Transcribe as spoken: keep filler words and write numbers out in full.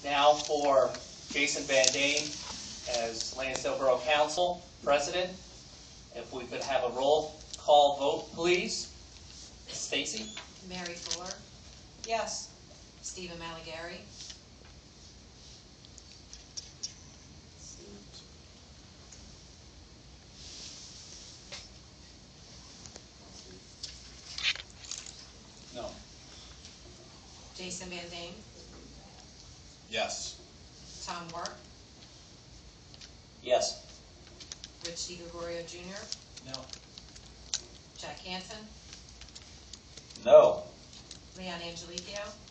Now for Jason Van Dane as Lansdale Borough Council President. If we could have a roll call vote, please. Stacy? Mary Fuller, Yes. Stephen Malagari, No. Jason Van Dane, Yes. Tom Work, Yes. Rich DiGregorio Junior, No. Jack Hansen, No. Leon Angelico,